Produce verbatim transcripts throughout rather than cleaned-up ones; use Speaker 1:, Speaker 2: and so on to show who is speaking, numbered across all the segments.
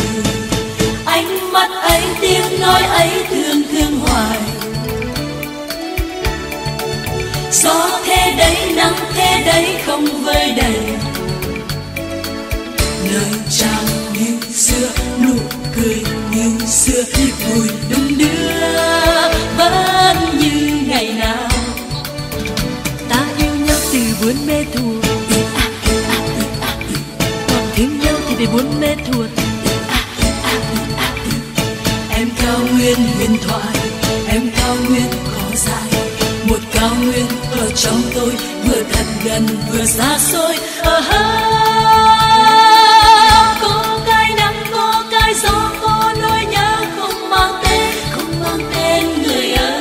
Speaker 1: Ánh mắt ấy, tiếng nói ấy thương thương hoài. Gió thế đấy, nắng thế đấy không vơi đầy. Lời chào như xưa, nụ cười như xưa, nhịp vui đung đưa vẫn như ngày nào.
Speaker 2: Ta yêu nhau từ buồn mê thuở, còn thương nhau thì để buồn mê thuở.
Speaker 1: Em cao nguyên huyền thoại, em cao nguyên có dài, một cao nguyên ở trong tôi, vừa thật gần vừa xa xôi. Ở có cái nắng, có cái gió, có nỗi nhớ không mang tên, không mang tên người ơi.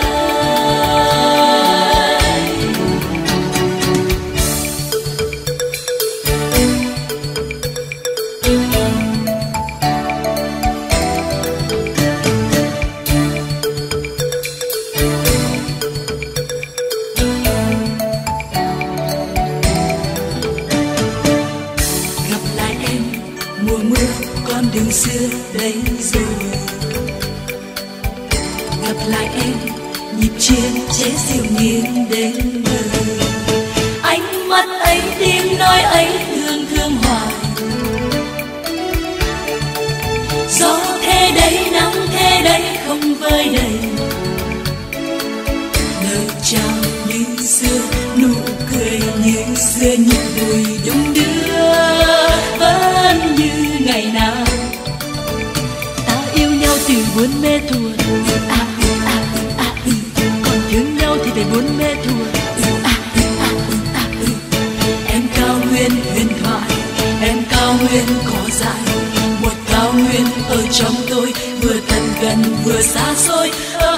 Speaker 1: Đường xưa đây rồi, gặp lại em nhịp chiêng chế diệu nghiêng đến đời. Ánh mắt ấy, tiếng nói ấy thương thương hoài. Gió thế đấy, nắng thế đấy không vơi đầy. Lời chào như xưa, nụ cười như xưa, nhịp đùi đung đưa vẫn như ngày nào.
Speaker 2: Từ buồn mê thuở, à, à, à, à, còn thương nhau thì phải buồn mê thuở. À, à, à, à,
Speaker 1: em cao nguyên huyền thoại, em cao nguyên có dài, một cao nguyên ở trong tôi, vừa thật gần vừa xa xôi. Ở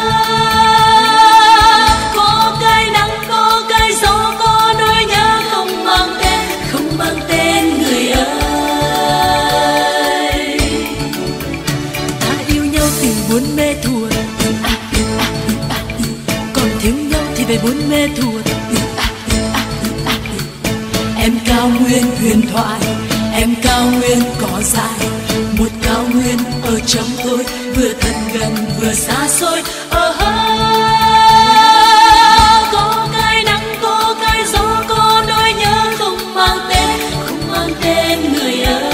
Speaker 1: có cái nắng, có cái gió, có nỗi nhớ không mang tên, không mang tên người ơi.
Speaker 2: buồn mê thuở, à, à, à, còn thương nhau thì về buồn mê thuở. À, à, à,
Speaker 1: em cao nguyên huyền thoại, em cao nguyên có dài, một cao nguyên ở trong tôi, vừa thật gần vừa xa xôi. Ở có cái nắng, có cái gió, có nỗi nhớ không mang tên, không mang tên người ơi.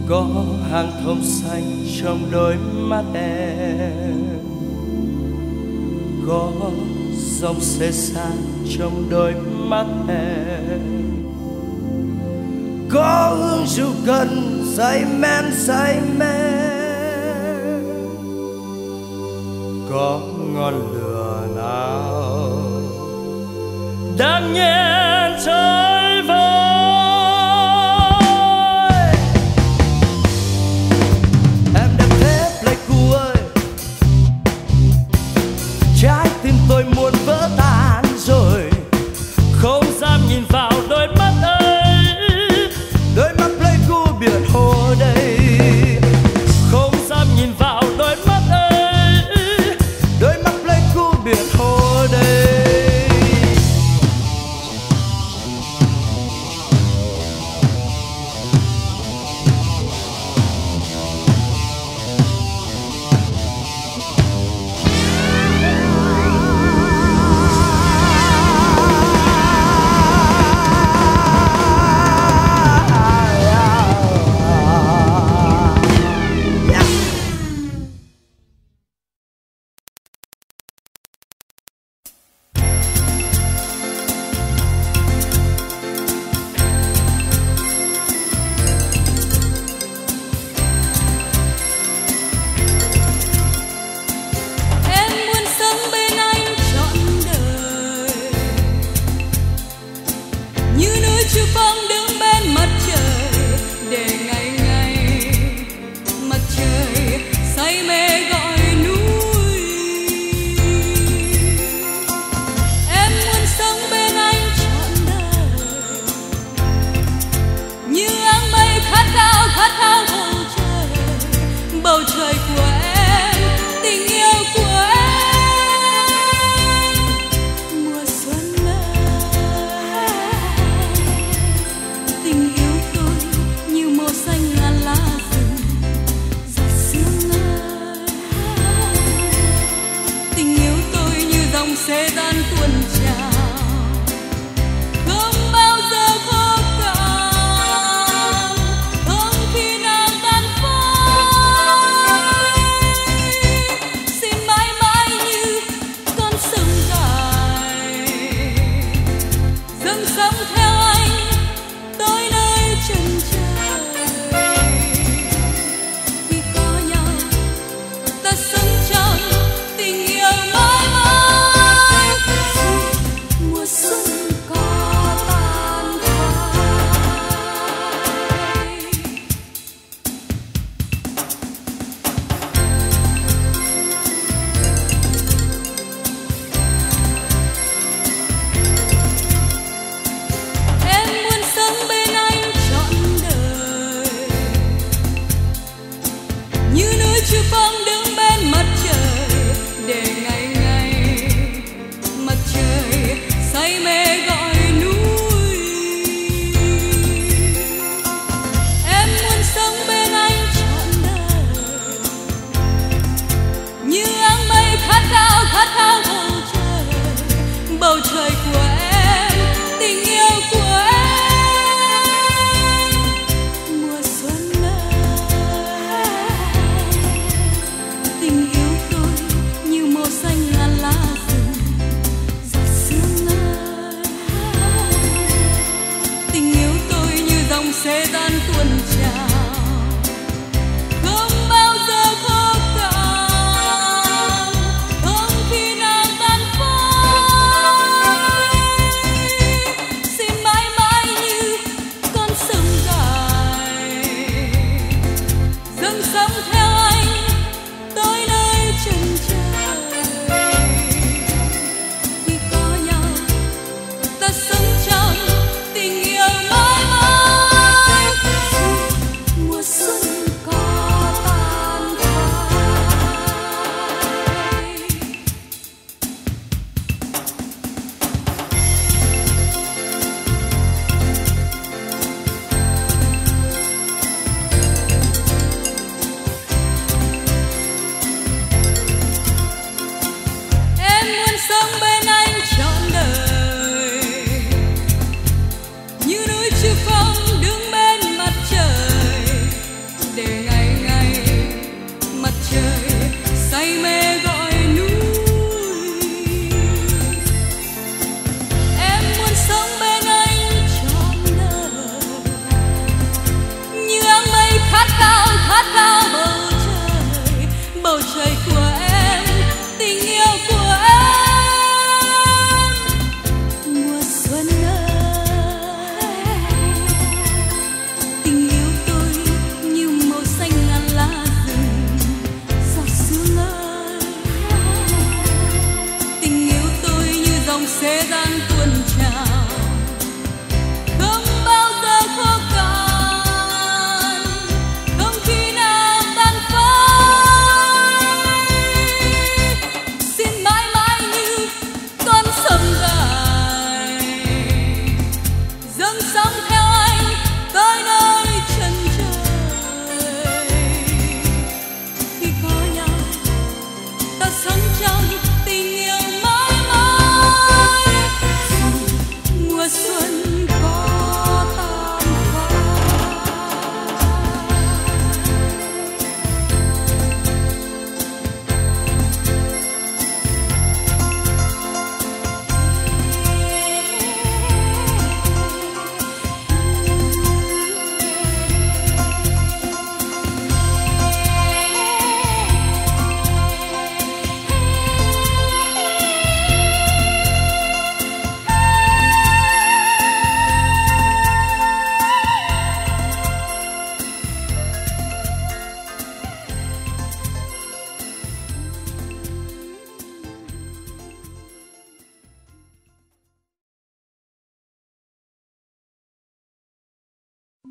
Speaker 3: có hàng thông xanh trong đôi mắt em, có dòng xe xa trong đôi mắt em, có hương rượu cần say men say men, có ngọn lửa nào đang nhen trôi vơi. Em đã thế Pleiku ơi, trái tim tôi muốn vỡ tan rồi, không dám nhìn vào đôi mắt ấy, đôi mắt Pleiku biển hồ đây, không dám nhìn vào đôi mắt ấy, đôi mắt Pleiku biển hồ đây.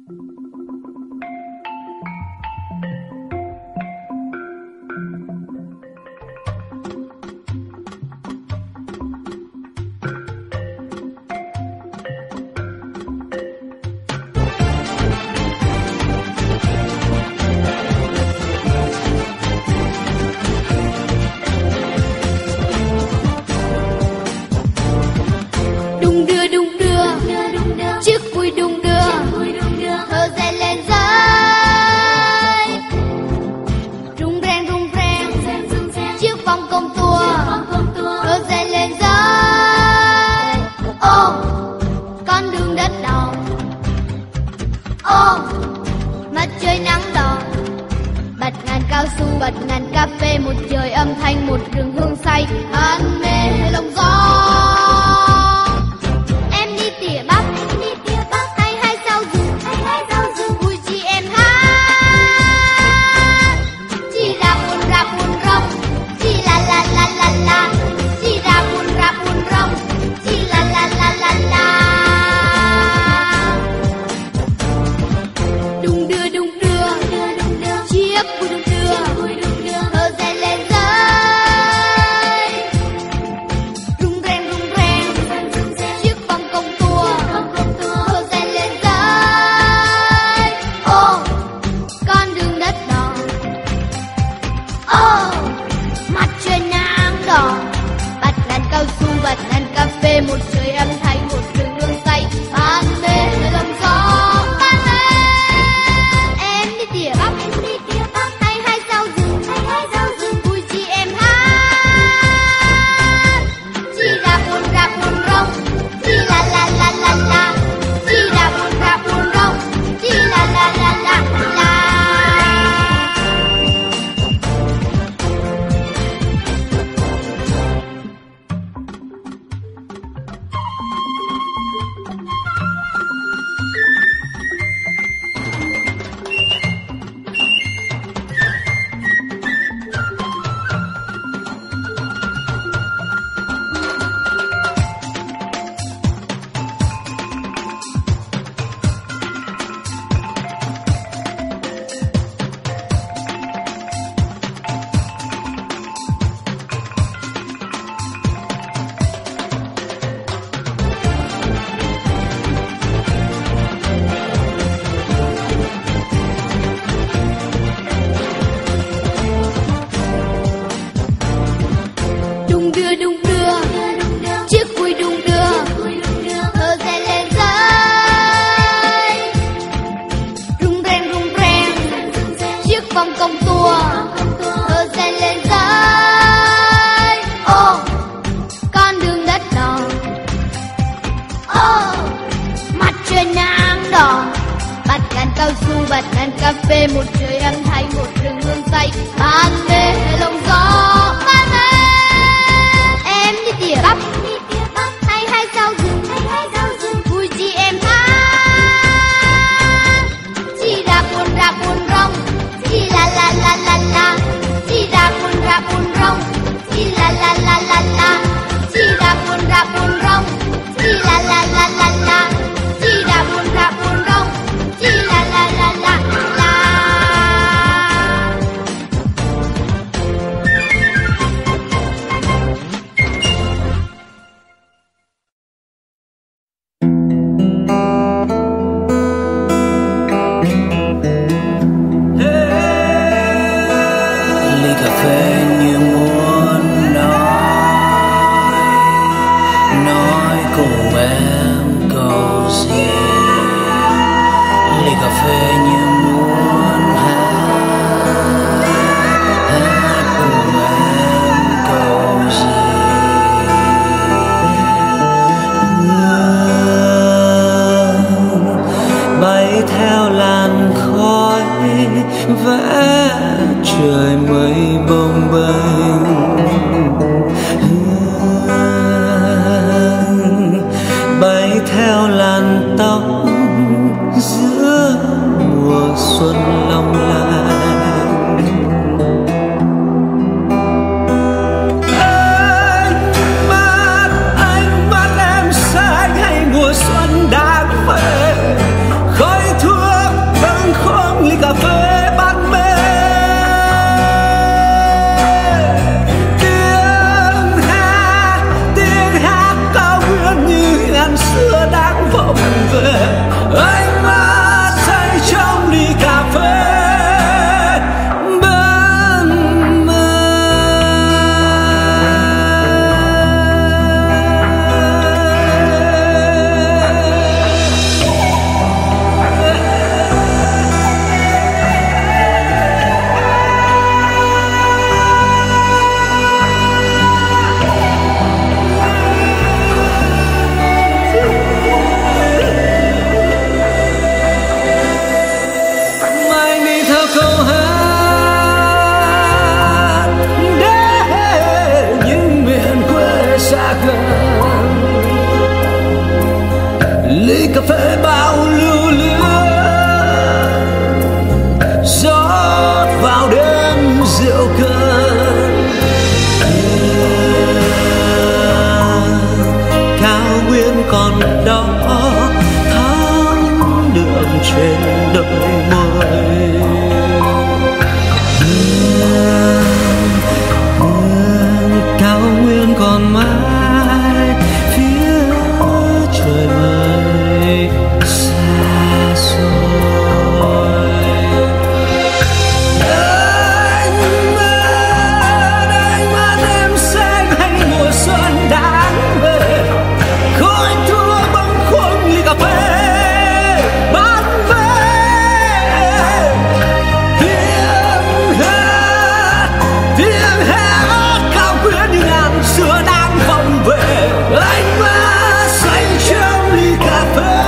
Speaker 3: Mùa xuân đã về khói thuốc trên đôi môi. Hương, hương cao nguyên còn mãi phía trời vời xa xôi. Anh mơ, anh mơ đêm xanh hay mùa xuân đáng về, khói thuốc bâng khuâng ly cà phê bán về. Tiếng hát, tiếng hát cao quyết như ngàn xưa đang vọng về. Anh mơ say trong ly cà phê.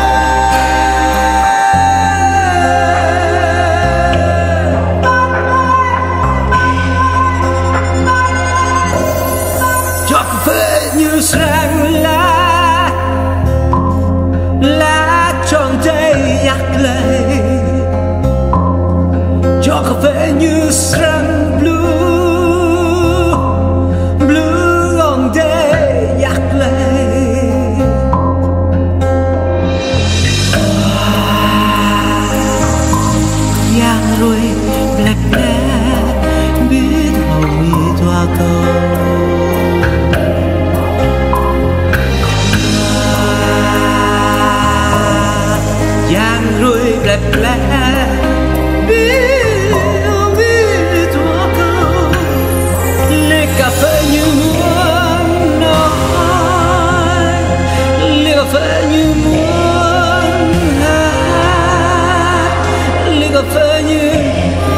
Speaker 3: Cho cà phê như sáng lá, lá tròn tay yak lệ. Cho cà phê như sáng blue, blue on day yak lệ. Yang rồi black black biết hầu mi thoa cầu. Yang rồi black black biết hầu mi thoa cầu. Ly cà phê như muốn nói, ly cà phê như muốn hát, ly cà phê như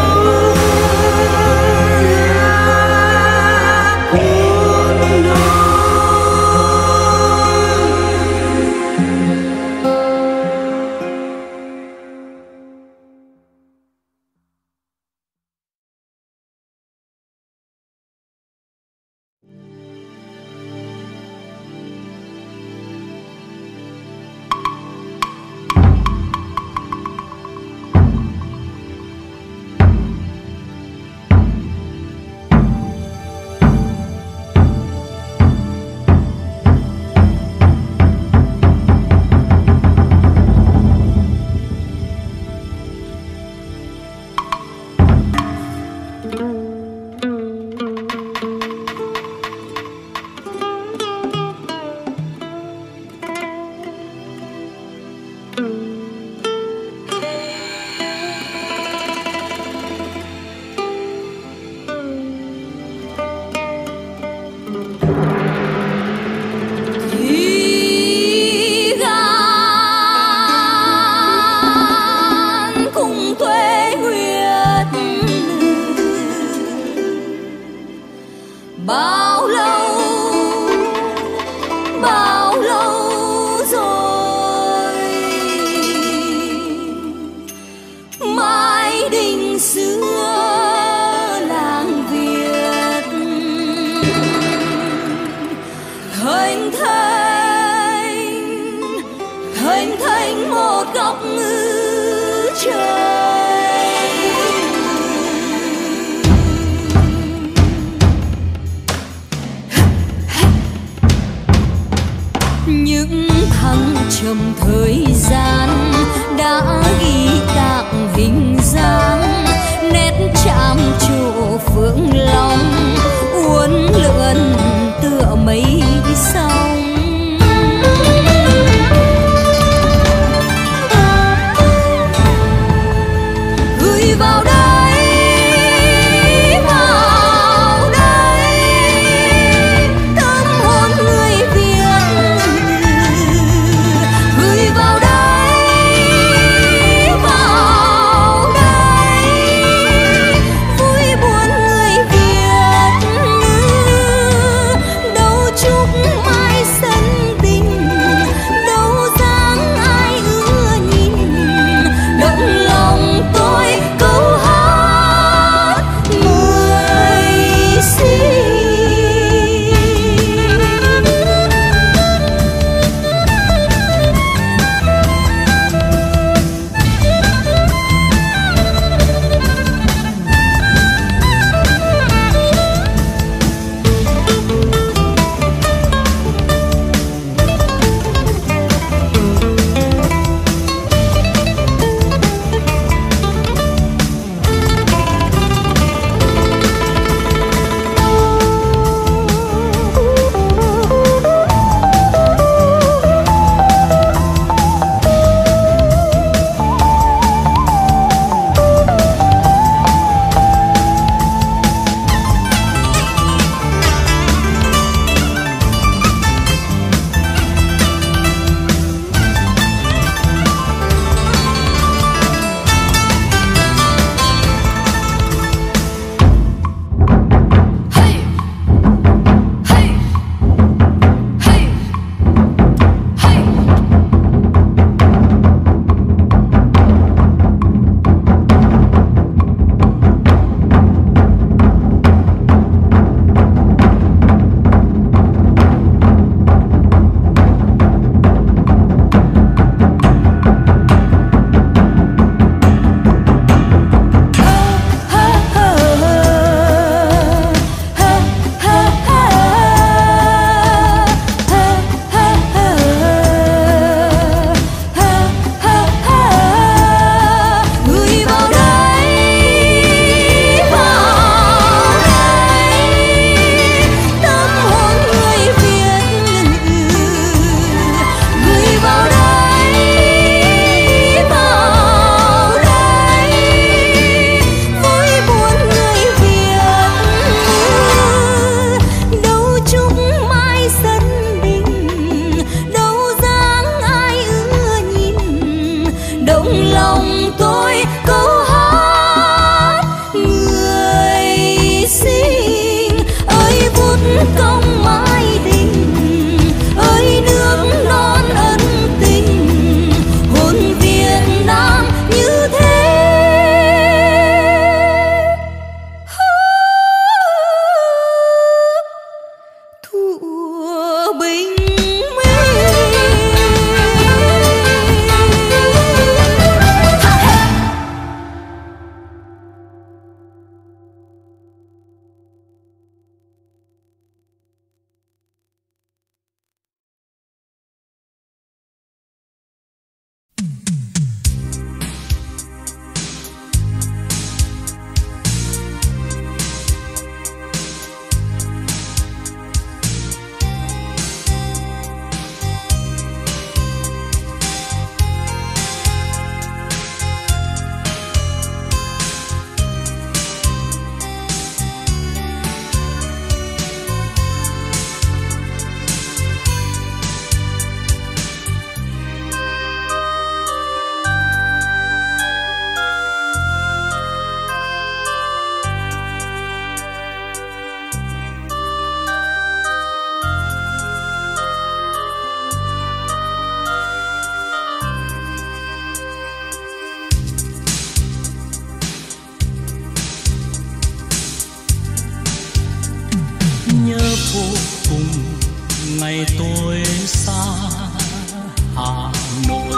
Speaker 4: ngày tôi xa Hà Nội.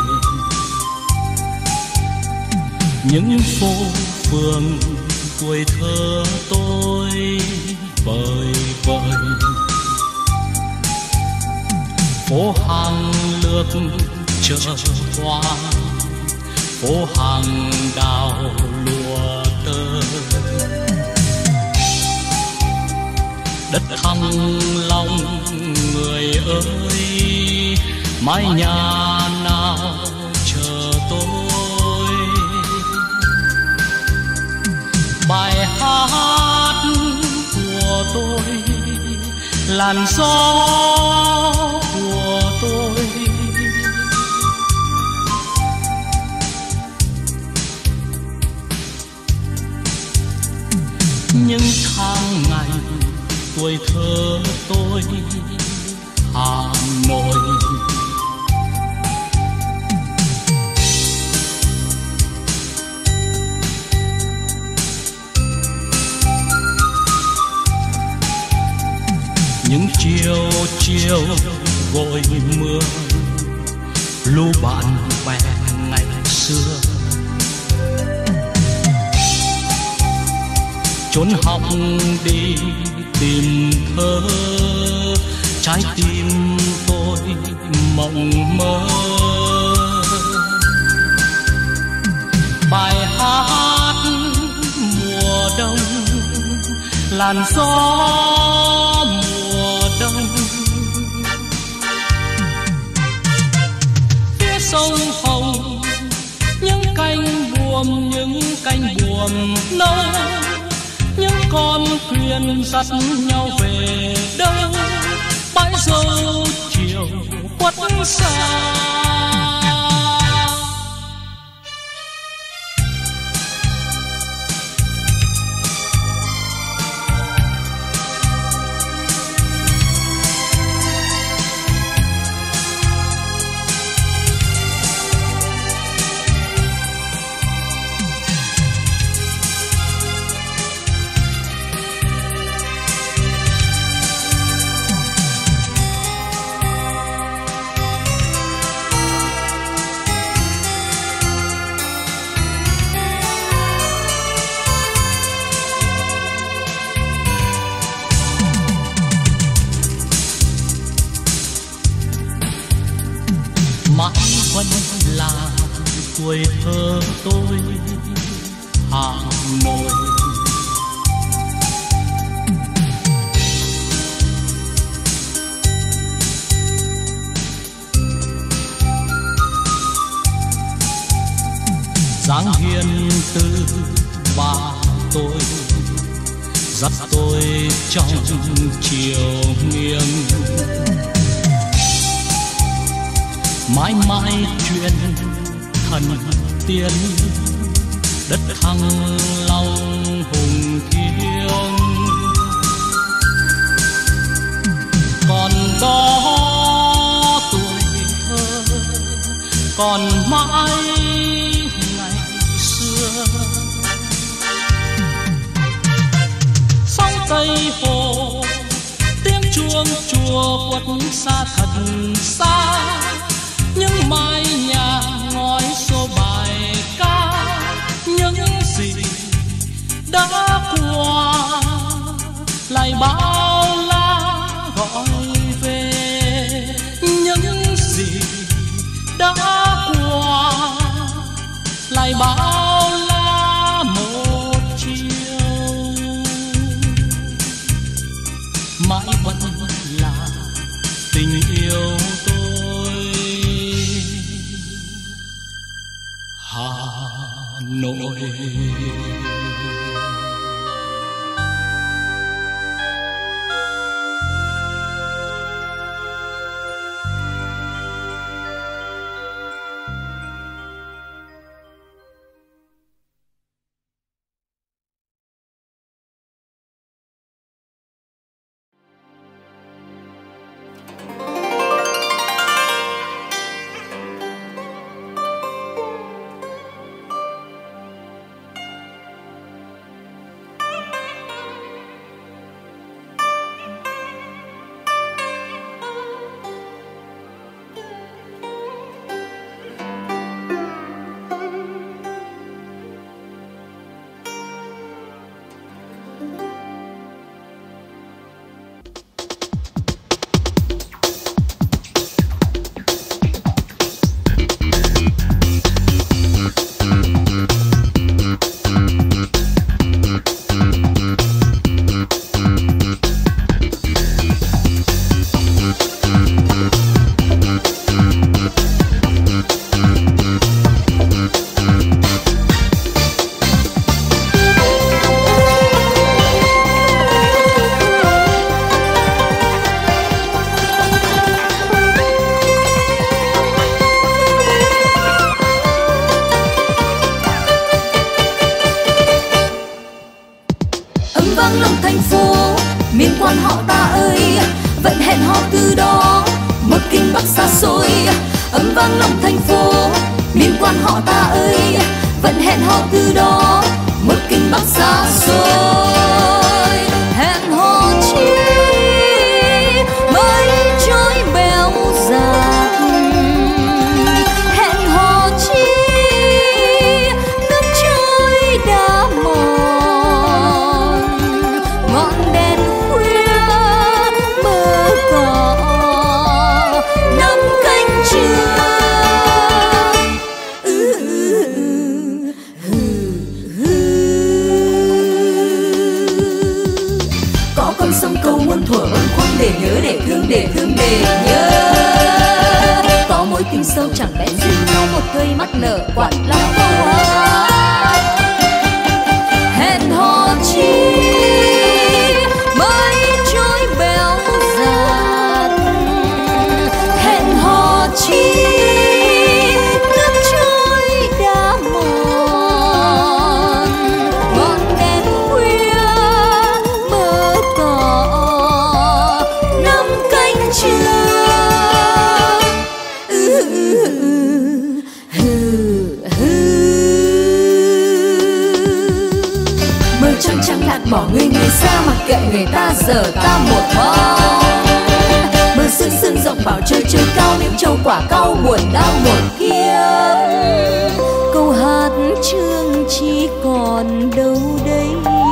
Speaker 4: Những phố phường tuổi thơ tôi vời vợi, phố hàng lược chợ hoa, phố hàng đào lụa tơ. Đất Thăng Long người ơi, mái nhà nào chờ tôi. Bài hát của tôi, làn gió của tôi. Những tháng ngày tuổi thơ tôi Hà Nội. Những chiều chiều vội mưa, lũ bạn bè ngày xưa trốn học đi tìm thơ, trái tim tôi mộng mơ. Bài hát mùa đông, làn gió mùa đông. Phía sông Hồng những cánh buồm, những cánh buồm nâu, những con thuyền dắt nhau về đâu. Bãi dâu chiều khuất xa, mãi vẫn là tuổi thơ tôi Hà Nội. Dáng hiền từ bà tôi dắt tôi trong chiều nghiêng. Mãi mãi chuyện thần tiên, đất Thăng Long hùng thiêng. Còn đó tuổi thơ, còn mãi ngày xưa. Sóng Tây Hồ tiếng chuông chùa quất xa thật xa. Những mái nhà ngói số bài ca, những gì đã qua lại bao la gọi về. Những gì đã qua lại bao la một chiều. Mãi vẫn là tình yêu Hà Nội.
Speaker 2: thành phố, miền quan họ ta ơi, vẫn hẹn hò từ đó. Một kinh bắc xa xôi âm vang lòng thành phố, miền quan họ ta ơi, vẫn hẹn hò từ đó. Một kinh bắc xa xôi hẹn hò chi mới trôi bèo dạt, hẹn hò chi nước trôi đã mòn, ngọn đèn khuya mơ cỏ nắm cánh trường. Có con sông câu muôn thuở bâng khuâng để nhớ, để thương, để thương, để nhớ. Có mối tình sâu chẳng bén duyên nhau, một cây mắt nở quặn lòng câu hát. Hẹn hò chi mới trôi bèo dạt, hẹn hò chi nước trôi đã mòn, ngọn đèn khuya mơ cỏ nắm cánh trường. Mơ trăng trăng lạc bỏ người người xa, mặc kệ người ta giờ ta một mong. Mơ sương sương rộng bảo trời trời cao, những châu quả cau buồn đau một kiếp. Câu hát chương chỉ còn đâu đây,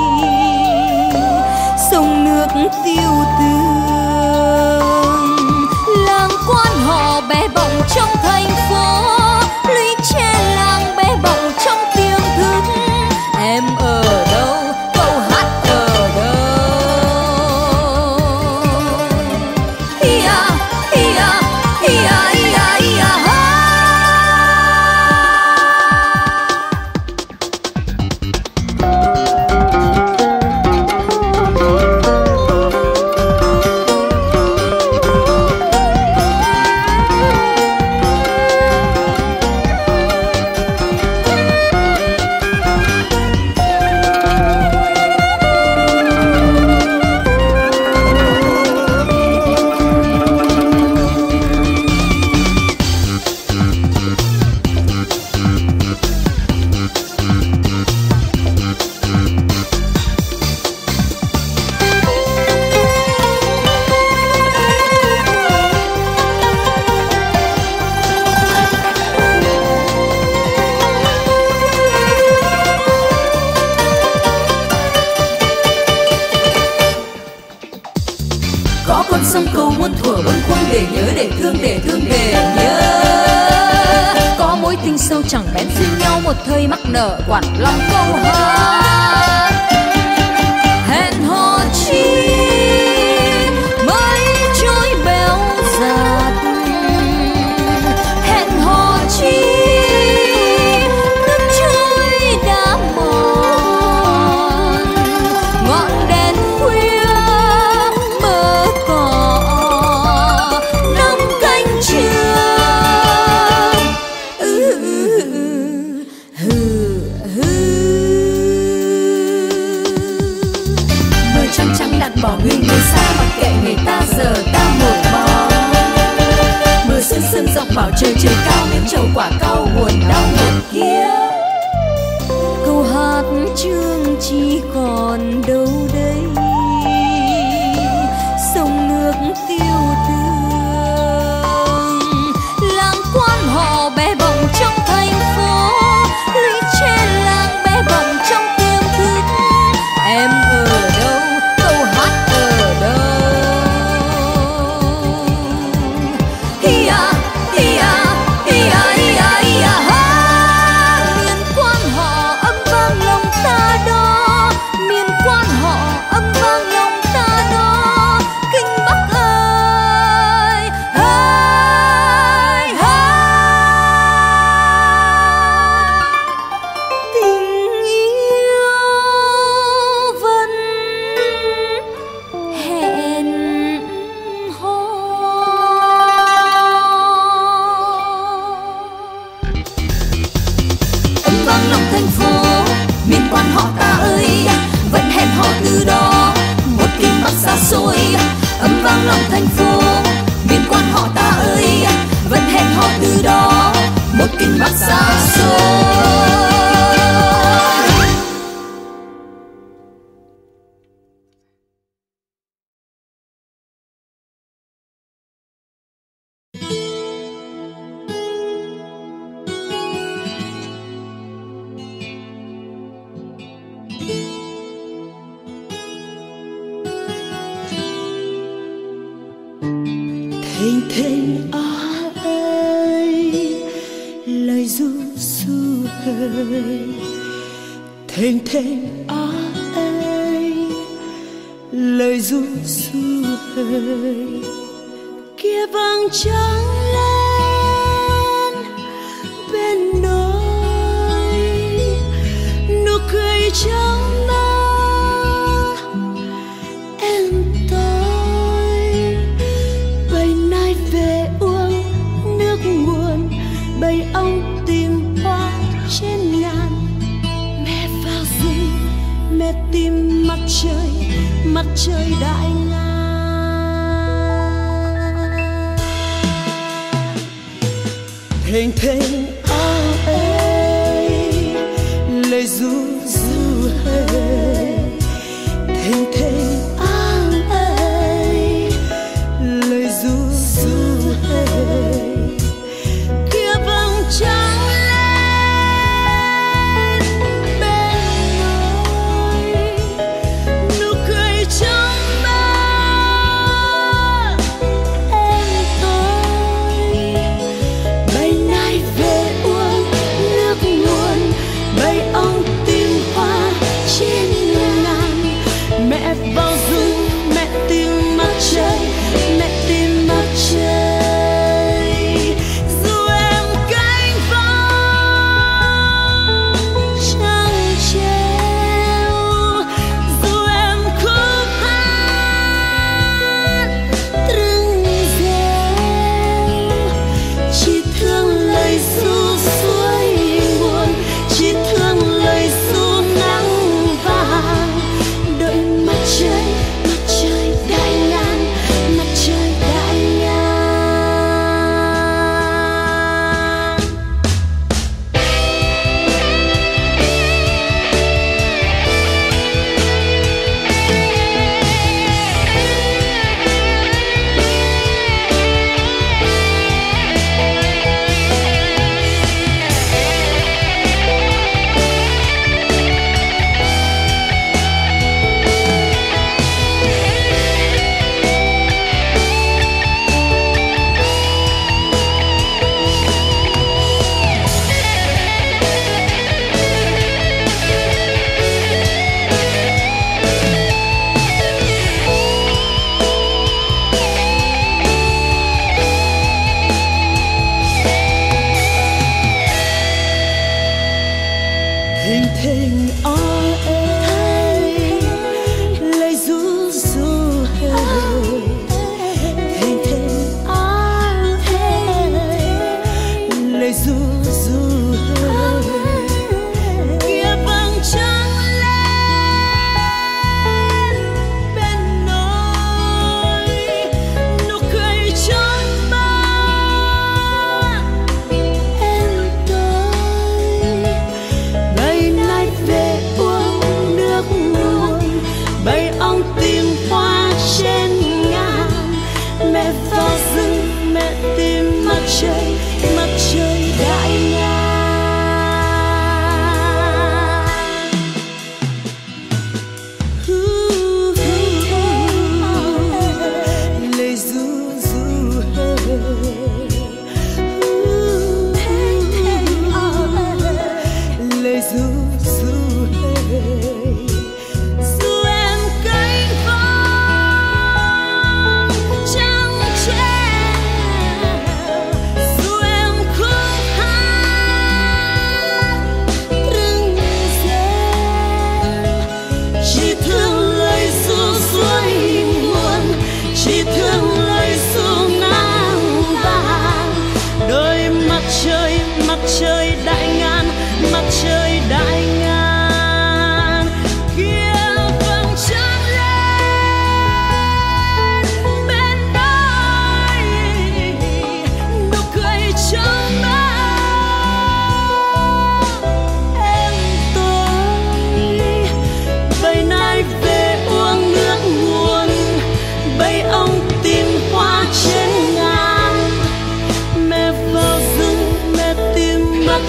Speaker 2: sông nước tiêu tương, làng quan họ bé bỏng trong thành phố, lũy tre làng bé bỏng trong tiềm thức. Em ở đâu, câu hát ở đâu? Ia ia ia ia ia ha. Có con sông câu muôn thuở bâng khuâng để nhớ, để thương, để thương, để nhớ. Có mối tình sâu chẳng bén duyên nhau, một thời mắc nợ quặn lòng câu hát. Hẹn hò chi mới trôi bèo dạt, hẹn hò chi nước trôi đã mòn, ngọn đèn khuya mơ cỏ nắm cánh trường. Mơ trăng trăng đặt bỏ người người xa, mặc kệ người ta giờ ta một mong. Mưa sương sương rộng bảo trời trời cao, miếng trầu quả cau buồn đau một kiếp. Câu hát chương chỉ còn đâu đây, sông nước tiêu tương, làng quan họ bé bỏng trong thành phố, lũy tre làng bé bỏng trong tiềm thức. Em ở đâu, câu hát ở đâu? Ia ia ia ia ia ha. Miền quan họ âm vang lòng ta đó. thành phố. Miền quan họ ta ơi, vẫn hẹn hò từ đó một kinh bắc xa xôi.
Speaker 1: Thênh thênh á ơi, lời ru ru hơi. Thênh thênh á ơi, lời ru ru hơi. Kia vầng trăng lên bên đồi, nụ cười trong mơ em tôi. Bầy nai về uống nước nguồn, bầy ong tìm hoa trên ngàn. Mẹ vào rừng, mẹ tìm mặt trời, mặt trời đại ngàn. Thênh thênh á ơi, lời ru ru hơi. Thênh thênh á ơi, lời ru ru hơi. Kia vầng trăng lên bên đồi, nụ cười trong mơ em tôi. Bầy nai về uống nước nguồn, bầy ong tìm hoa trên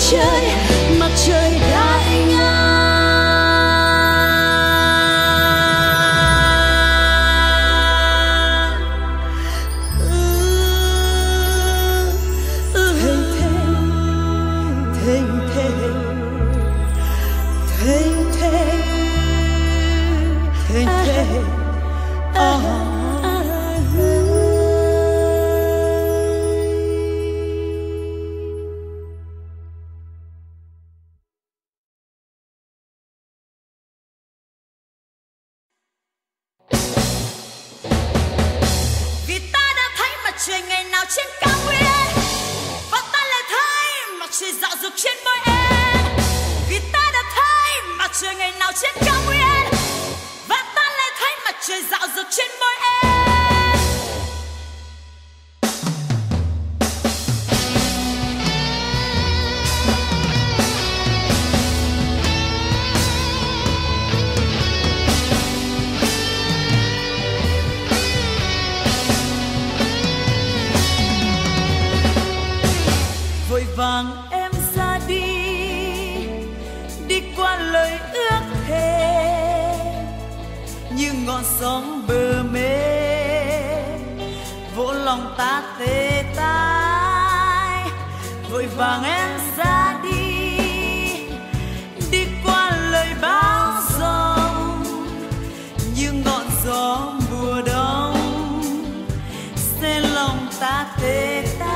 Speaker 1: trời, mặt trời đại ngàn.
Speaker 2: Trời ngày nào trên cao nguyên và ta lại thấy mặt trời dạo dực trên môi em. Vì ta đã thấy mặt trời ngày nào trên cao nguyên và ta lại thấy mặt trời dạo dực trên môi em.
Speaker 1: Vội vàng em ra đi, đi qua lời ước thề, như ngọn sóng bờ mê, vỗ lòng ta tê tái. Vội vàng em ra đi, đi qua lời báo giông, như ngọn gió mùa đông, sẽ lòng ta tê tái.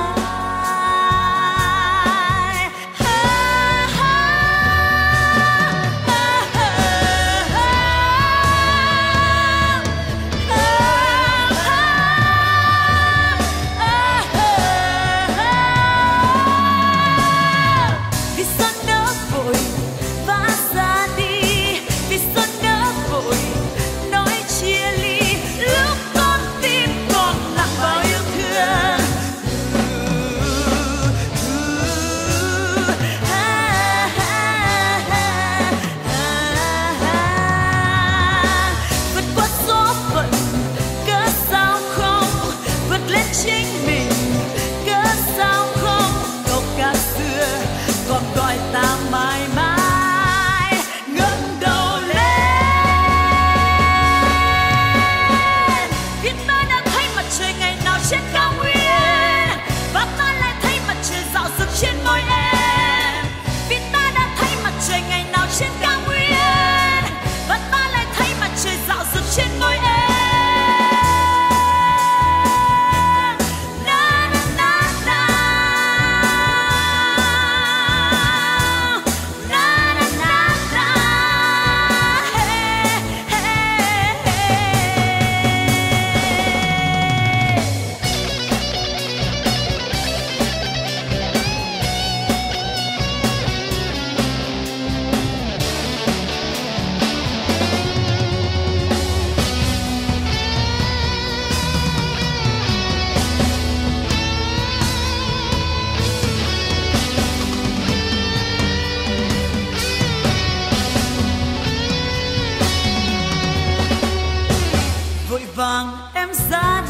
Speaker 1: Vàng em ra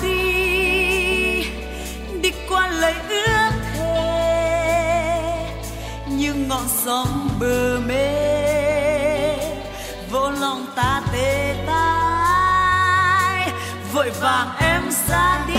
Speaker 1: đi, đi qua lời ước thề, như ngọn sóng bờ mê, vô lòng ta tê tái. Vội vàng em ra đi,